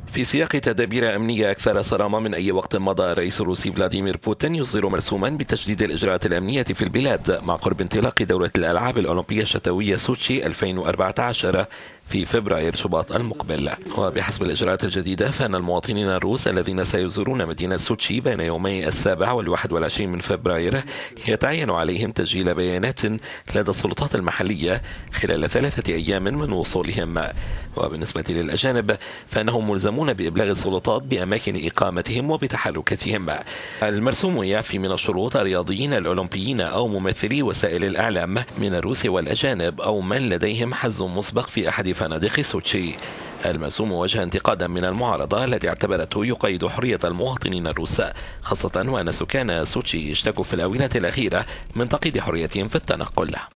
في سياق تدابير أمنية أكثر صرامة من أي وقت مضى، الرئيس الروسي فلاديمير بوتين يصدر مرسوما بتشديد الإجراءات الأمنية في البلاد مع قرب انطلاق دورة الألعاب الأولمبية الشتوية سوتشي 2014 في فبراير شباط المقبل. وبحسب الإجراءات الجديدة فإن المواطنين الروس الذين سيزورون مدينة سوتشي بين يومي 7 و21 من فبراير يتعين عليهم تسجيل بيانات لدى السلطات المحلية خلال 3 أيام من وصولهم. وبالنسبة للأجانب فإنهم ملزمون بإبلاغ السلطات بأماكن إقامتهم وبتحركاتهم. المرسوم يعفي من الشروط الرياضيين الأولمبيين أو ممثلي وسائل الإعلام من الروس والأجانب أو من لديهم حجز مسبق في أحد فنادق سوتشي. المرسوم وجه انتقادا من المعارضة التي اعتبرته يقيد حرية المواطنين الروس، خاصة وأن سكان سوتشي اشتكوا في الآونة الأخيرة من تقييد حريتهم في التنقل.